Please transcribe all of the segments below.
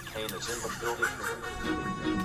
Kane is in the building.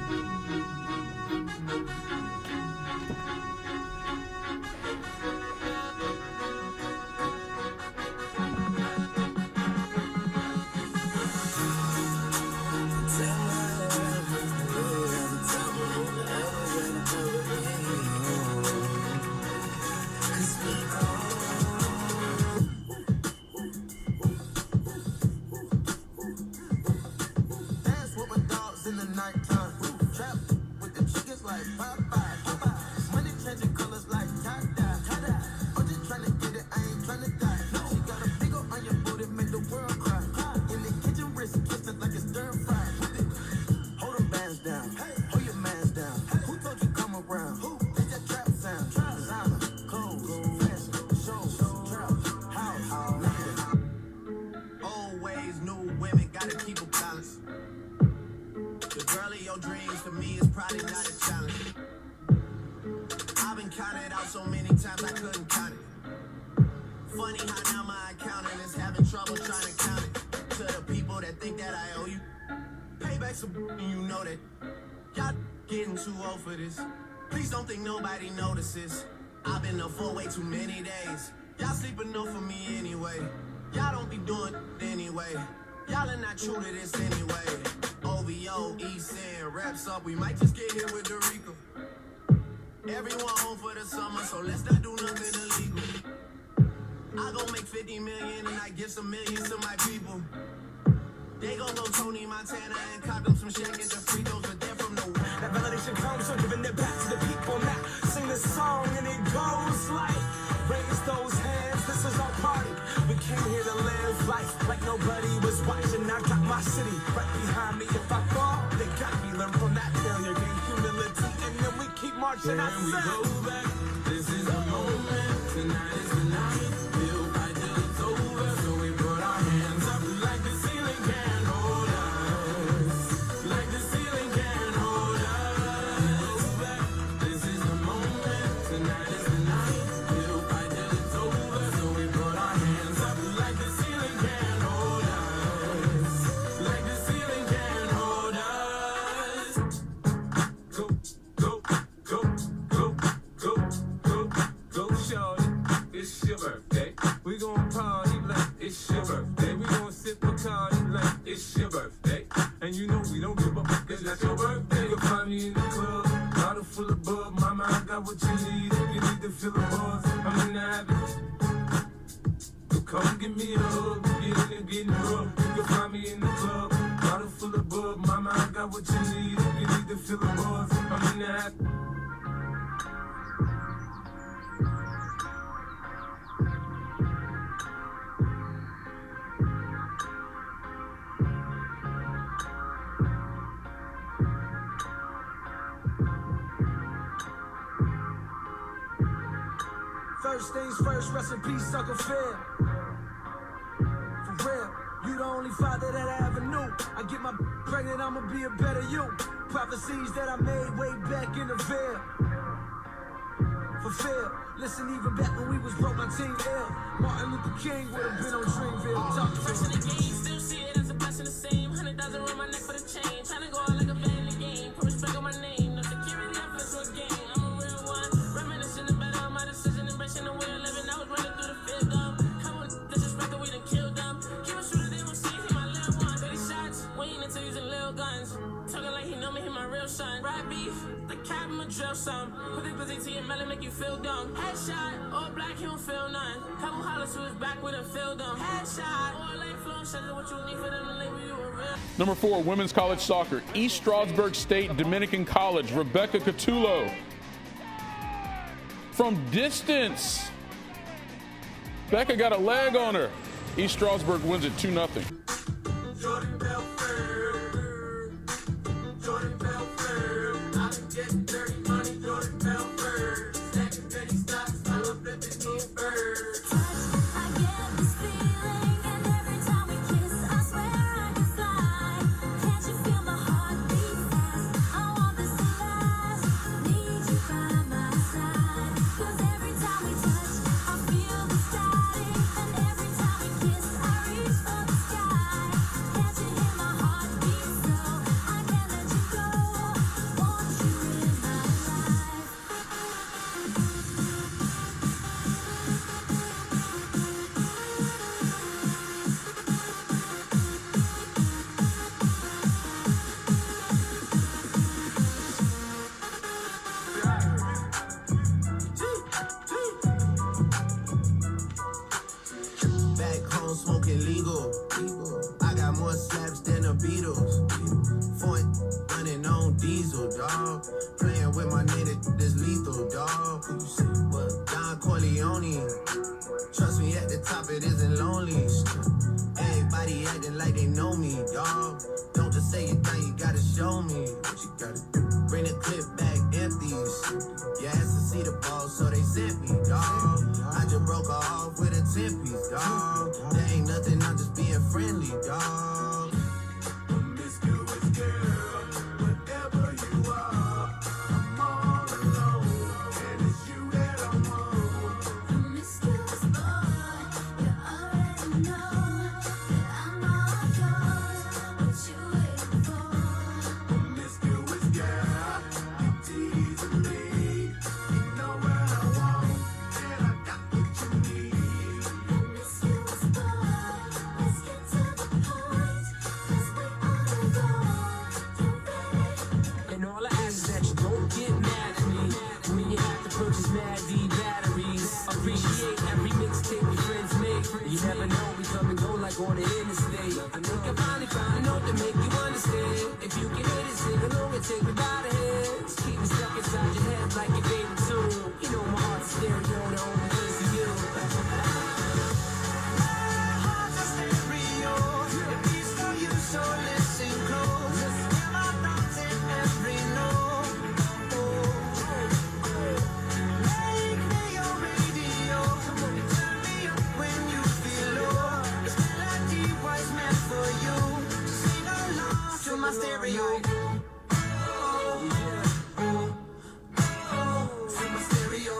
Please don't think nobody notices. I've been up for way too many days. Y'all sleep enough for me anyway. Y'all don't be doing anyway. Y'all are not true to this anyway. OVO, East End, reps up. We might just get hit with Dorico. Everyone home for the summer, so let's not do nothing illegal. I gon' make 50 million and I give some millions to my people. They gon' go Tony Montana and cop them some shit, get the free throws, but they're from nowhere. That validation comes from giving it back to the people. Now sing this song and it goes like, raise those hands, this is our party. We came here to live life like nobody was watching. I got my city right behind me. If I fall, they got me. Learn from that failure, gain humility, and then we keep marching. When we go back, this is the moment. Tonight is the night. We'll fight till it's over. So we put our hands up like the ceiling can hold us. Like the ceiling can hold us. This is the moment. Tonight is the night. We'll fight till it's over. So we put our hands up like the ceiling can hold us. Like the ceiling can hold us. Go, go, go, go, go, go, go, shorty. It's your birthday. We gon' party like it's your birthday. We gon' sip Bacardi like it's your birthday. And you know we don't give up, it's not your birthday. You'll find me in the club, bottle full of bub. Mama, I got what you need if you need to feel the buzz. I'm in the habit. So come give me a hug, get in and get rough. You can find me in the club, bottle full of bub. Mama, I got what you need if you need to feel the buzz. I'm in the habit. First things first, rest in peace, Uncle Phil. For real, you the only father that I ever knew. I get my pregnant, I'ma be a better you. Prophecies that I made way back in the veil. Fulfill. Listen, even back when we was broke, my team ill. Martin Luther King would have been on Dreamville. Talk to Fresh in the game, still see it as a blessing the same. 100,000 around my neck for the chain. Tryna go out like a fan in the game. Put respect on my name. No security, I'm fit to a game. I'm a real one. Reminiscing about all my decision, embracing the way of living. I was running through the field, Come with disrespect, we done killed them. Keep a shooter, they won't see he my little one. 30 shots, we ain't into using little guns. Talking like he know me, he my real son. Rap beef, the cap, I'ma drill some. Put the glizzy to your melon, make you feel dumb. Headshot, all black, he don't feel none. Couple hollers to his back with a feel dumb. Headshot, all life flow, shut it, what you need for them to label you a real. Number 4, women's college soccer. East Stroudsburg State Dominican College, Rebecca Catullo. From distance, Becca got a leg on her. East Stroudsburg wins it 2-0. Jordan Belford, Jordan Belford. I've been getting dirty money, Jordan Belford. Stacking penny stocks, I love flipping these birds. I get this feeling, and every time we kiss, I swear I can fly. Can't you feel my heart beat fast? I want this to last. Need you by my side. 'Cause every time we touch, I feel the static. And every time we kiss, I reach for the sky. Can't you hear my heart beat Beatles. Running on diesel, dog. Playing with my nigga, this lethal, dog. Who you say? What? Don Corleone. Trust me, at the top it isn't lonely. Everybody acting like they know me, dog. Don't just say it, now you gotta show me what you gotta do. Bring the clip back empty. You asked to see the ball, so they sent me, dog. I just broke her off with a 10-piece, dog. There ain't nothing, I'm just being friendly, dog. Promiscuous girl, whatever you are, I'm all alone, and it's you that I want. Promiscuous boy, you already know that I'm all yours. What you waiting for? Promiscuous girl, you teasing me. You know what I want, and I got what you need. Promiscuous boy, let's get to the point, 'cause we on the road. You ready? And all I ask is that you don't get mad at me when you have to purchase Mad V batteries. Appreciate every mixtape your friends make. You never know, we come and go like on the interstate. I think I finally found a note to make you understand. If you can hit it, sing along and take me by the hands. Keep me stuck inside your head like your favorite tune. You know my heart's a stereo, the only place for you. Heart's a stereo, it beats for you, so listen close. Hear my thoughts in every note. Make me your radio, turn me up when you feel low. This melody was meant for you, sing along to my stereo. To my stereo.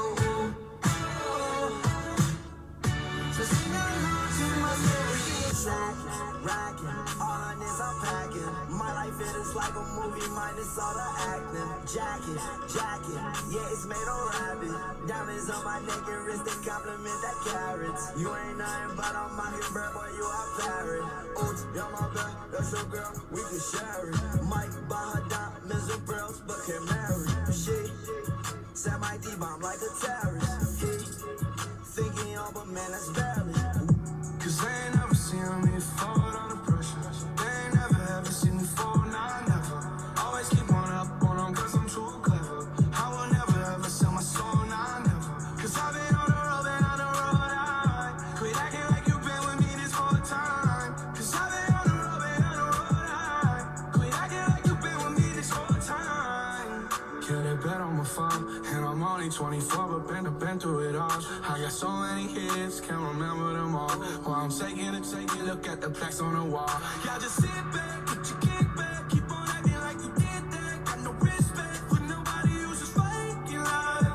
So sing along to my stereo. Racking, all on this I'm packing. My life it is like a movie, minus all the acting. Jacket, yeah, it's made on rabbit. Diamonds on my neck and wrist, they compliment that carrots. You ain't nothing but a mockingbird, boy, you a parrot. Oops, you're my best, that's your girl, we can share it. Might buy her diamonds and pearls, but can't marry. She set my D-bomb like a terrorist. He thinking on, but man, that's barely. Cause they ain't never seen me fall under pressure. They ain't never ever seen me fall, nah, never. Always keep one up on them cause I'm too clever. I will never ever sell my soul, nah, never. Cause I've been on the road, I quit acting like you've been with me this whole time. Cause I've been on the road, I quit acting like you've been with me this whole time. Kill it bet on my phone, and I'm only 24, but been through it all. I got so many hits, can't remember them all. While I'm taking a look at the plaques on the wall. Y'all just sit back, get your kick back, keep on acting like you did that. Got no respect for nobody who's just faking life.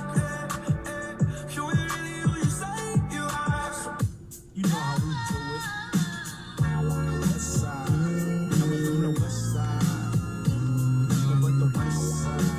You ain't really who you say you are. You know how we do it. On the west side, coming from the west side, nothing but the west side.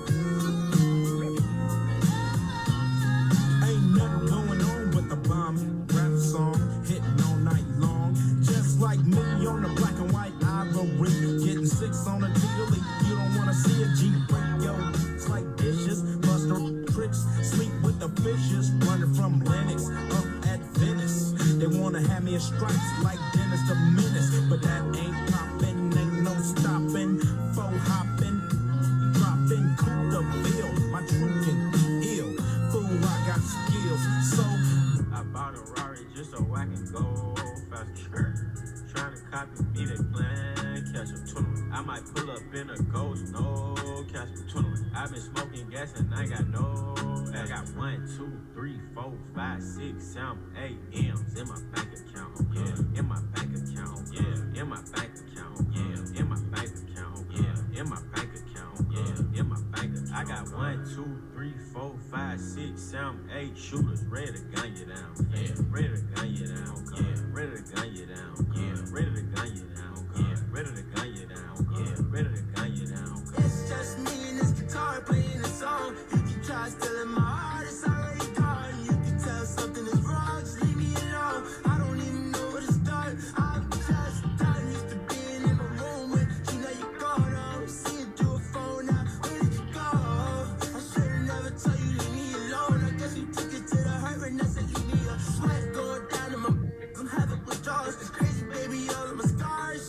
Ain't nothing going on but the bombing rap song hitting all night long. Just like me on the black and white ivory, getting 6 on a daily. You don't wanna see a G break, yo. It's like dishes, buster tricks, sleep with the fishes, running from Lennox up at Venice. They wanna have me in stripes like Dennis the Menace, but that ain't poppin', ain't no stopping. Faux hopping, dropping coup de ville. My truth can ill, fool, I got skills, so I bought a Rari just so I can go faster. Trying to copy me, they plan, catch a tournament. I might pull up in a ghost, no, catch a tournament. I've been smoking gas and I got no. I got 1, 2, 3, 4, 5, 6, 7, 8 M's in my bank account, yeah. In my bank account, yeah. In my bank account, yeah. In my bank account, yeah. In my bank account, yeah. In my bank account. I got 1, 2, 3, 4, 5, 6, 7, 8 shooters ready to gun you down, yeah. Ready to gun you down, yeah. Ready to gun you down, yeah. Ready to gun you down, yeah. Ready to gun you down, yeah. Ready to gun you down. it's just me and this guitar playing a song. You can try stealing my heart, it's already gone. You can tell something is wrong, just leave me alone. I don't even know where to start. I'm just tired, used to being in my room when you know you're gone. I'm seeing through a phone now, where did you go? I should've never told you leave me alone. I guess you took it to the heart and I said leave me alone. Sweat going down in my I'm having withdrawals. It's crazy, baby, all of my scars.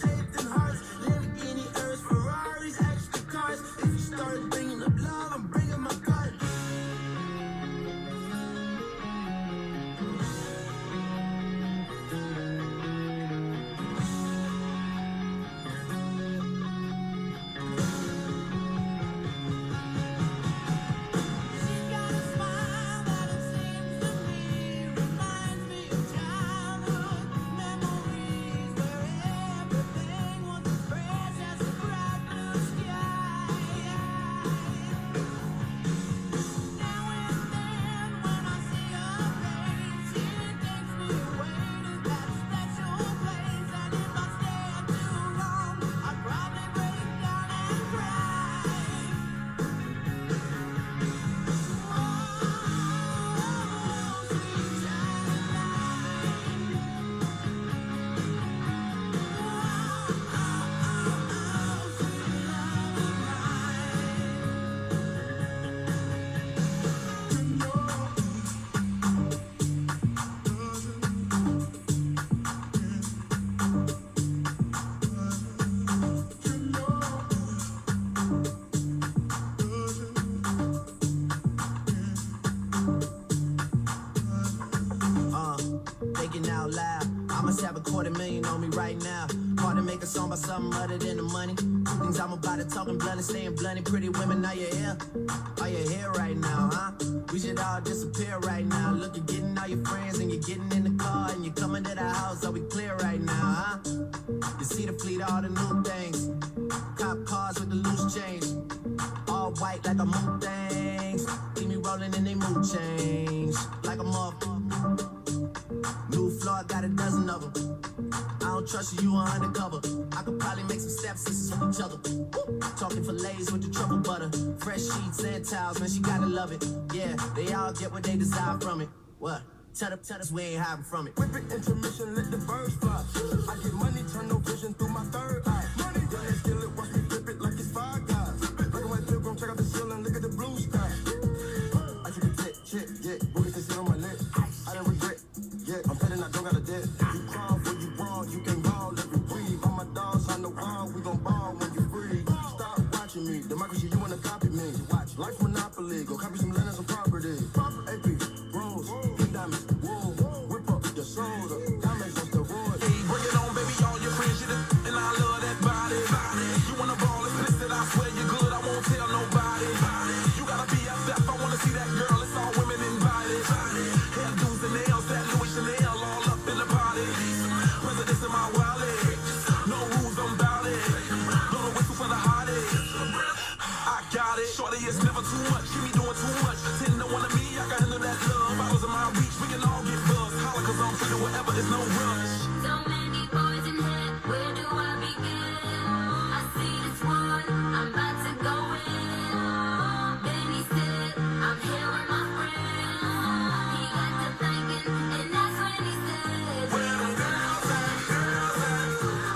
make a song about something other than the money. Two things I'm about to talking blunt and staying blunt. Pretty women, are you here? Are you here right now, huh? We should all disappear right now. Look, you're getting all your friends and you're getting in the car and you're coming to the house. Are we clear right now, huh? You see the fleet, all the new things. Cop cars with the loose change. All white like a moon things. See me rolling and they mood change. Like a motherfucker. New floor, got a dozen of them. I don't trust you, you are undercover. I could probably make some stepsisters with each other. Woo. Talking fillets with the truffle butter. Fresh sheets and towels, man, she gotta love it. Yeah, they all get what they desire from it. What? Tell us we ain't hiding from it. Whip it, intermission, let the birds fly. I get money, turn no vision through my third eye. Money, yeah, let's kill it, watch me flip it like it's Five Guys. Black and white pilgrim, check out the ceiling, look at the blue sky. I took a check, yeah, booty can sit on my lip. I don't regret, yeah, I'm petting, I don't got a debt. You crawl when you brawl, you can ball every breathe. All my dogs, I know all, we gon' ball when you free. Stop watching me, democracy, you wanna copy me. Watch, life monopoly, go copy some land and some property. AP, rose, diamonds, wool, whip up your soda, diamonds on the road. Hey, bring it on, baby, all your friends, you the and I love that body. You wanna ball, it's listed, I swear you're good, I won't tell nobody. You gotta be FF, I wanna see that girl, it's all women invited. Hairdos and nails, that Louis Chanel, all up in the party. Presidents in my wallet, no rules, I'm bout it. Gonna whistle for the hottie. I got it, shorty, it's never too much, keep me doing too much. 10 to 1 of me, I can handle that love. Bottles in my reach, we can all get buzzed. Holla, cause I'm free to whatever, there's no rush. So many boys in here, where do I begin? I see this one, I'm about to go in. Then he said, I'm here with my friend. He got to thinking, and that's when he said, Where them girls at, girls at?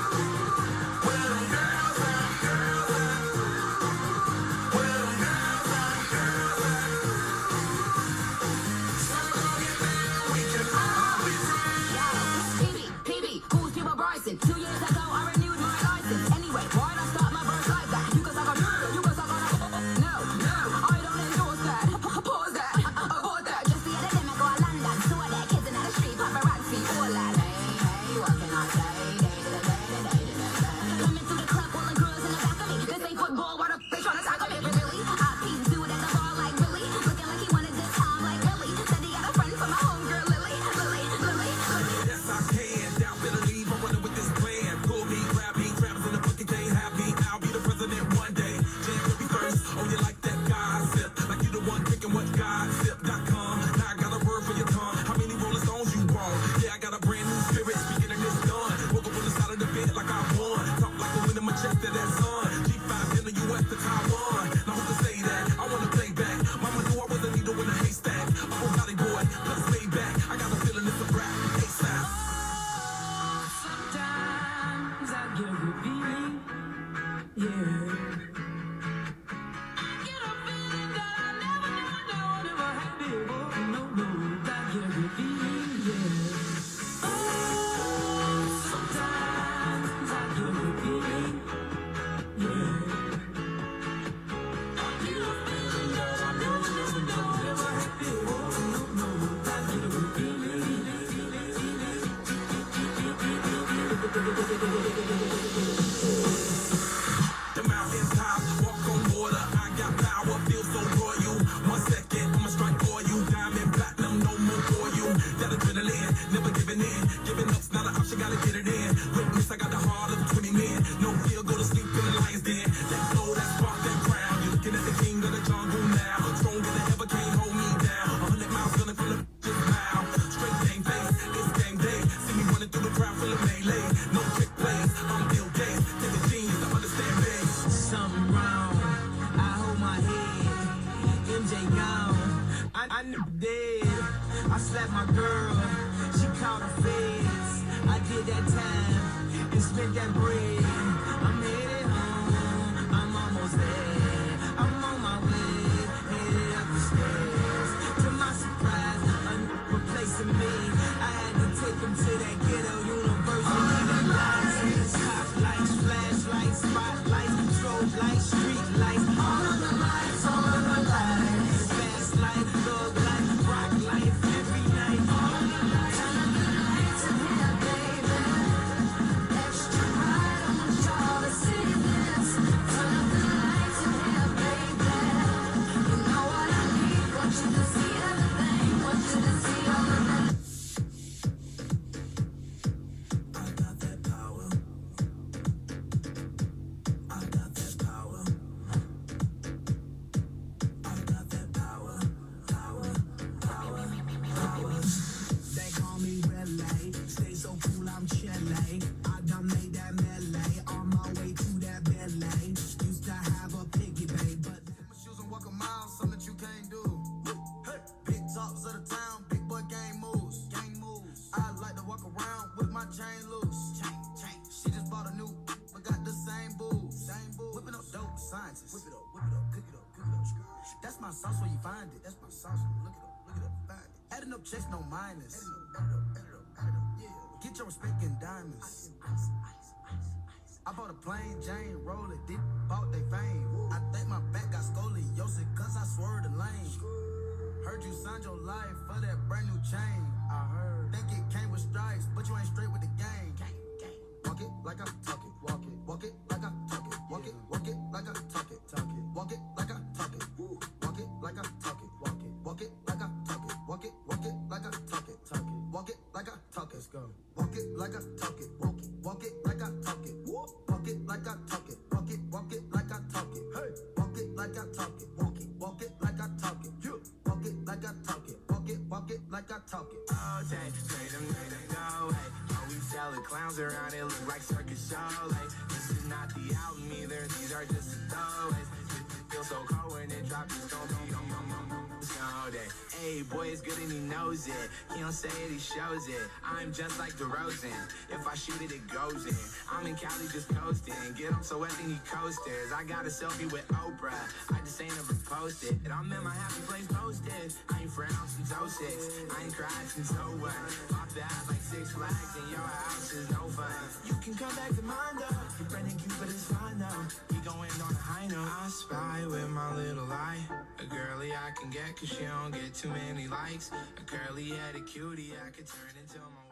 Where them girls at, girls at? Where them girls at, girls at? So come get down, we can all be free. PB, who's People Bryson? 2 years ago, I renewed my license. Anyway, why'd I start my verse like that? You cause I got no, I don't endorse that. Pause that, abort that. Just the other day, I go to London, saw that kids in the street, paparazzi, all that. Hey, what can I say? Coming to the club, all the girls in the back of me. This ain't football, why the f*** they tryna tackle me? Really? I peed dude at the bar like Billy, looking like he wanted this time like Billy. Said he got a friend from my homegirl Lily. Yes, I can. Doubt better leave. I'm running with this plan. Pull me, grab me, trappers in the bucket can't have me. I'll be the president one day. Jam will be first. Oh, you like that gossip? Like you the one picking what gossip.com. Now I got a word for your tongue. How many Rolling Stones you want? Yeah, I got a brand new spirit. Speaking of this gun. Woke up on the side of the bed like I won. Talk like the wind in my chest to that sun. G5 in the US to Taiwan. Now who can say that? I wanna play back. Mama knew I was a needle in a haystack. I'm a naughty boy, plus way back. I got a feeling it's a rap. ASAP. Sometimes I get a good feeling, yeah. I get a feeling that I never had before. No, I get a good feeling, yeah. Oh, sometimes I get a good feeling, yeah. I get a feeling that I never had before. No, I get a good feeling. The mountains top, walk on water. I got power, feel so royal. 1 second, I'ma strike for you. Diamond, platinum, no more for you. That adrenaline, never giving in. Giving up's not an option, gotta get it in. Witness, I got the heart of 20 men. No fear, go to sleep in the lion's den. That glow, that spark, that crown. You're looking at the king of the jungle now. Stronger than ever, can't hold me down. 100 miles running from the just mile. Straight game face, it's game day. See me running through the crowd full of melee. No trick plays, I'm Bill Gates. Take a genius to understand me. Something wrong. I hold my head. MJ gone. I knew dead. I slapped my girl. She called the feds. I did that time and spent that bread. I'm headed home. I'm almost there. I'm on my way. Headed up the stairs. To my surprise, a new replacing me. I had to take him to that ghetto university. That lights, cop lights, flashlights, spotlights, strobe lights, street lights. All of the lights, all of the lights. Fast life, thug life, rock life, every night. All of the lights, turn up the lights in here, baby. Extra bright on checks, no minus. Get your respect in diamonds. I bought a plain Jane roller, did bought they fame. I think my back got scoliosis, cause I swerved the lane. Heard you signed your life for that brand new chain. I heard. Think it came with stripes, but you ain't straight with the game. Walk it like I talk it. Walk it. Walk it like I talk it. Walk it. Walk it like I talk it. Talk it. Walk it like I talk it. Walk it like I talk it. Walk it. Walk it like I talk it. Walk it. Walk it like I talk it. Talk it. Walk it like I talk it. Let's go. Walk it like I talk it. Walk it. Walk it like I talk it. Walk it like I talk it. Walk it. Walk it like I talk it. Hey. Walk it like I talk it. Walk it. Walk it like I talk it. You. Walk it like I talk it. Walk it like I talk it. All day, straight them go away. Oh, we sell the clowns around, it look like circus show. Like, this is not the album either, these are just the throwaways. It feels so cold when it drops, it's gon' be all day. Hey, boy, it's good and he knows it. He don't say it, he shows it. I'm just like DeRozan. If I shoot it, it goes in. I'm in Cali just coasting. Get him so wet, then he coasters. I got a selfie with Oprah. I just ain't never posted. And I'm in my happy place posted. I ain't frowned since 06. I ain't cried since 01. Pop that like 6 Flags in your house is no fun. You can come back to mine though. Your friend and Cupid is fine though. We gon' end on a high note. I spy with my little eye. A girly I can get cause she don't get too many likes. A curly headed cutie I could turn into my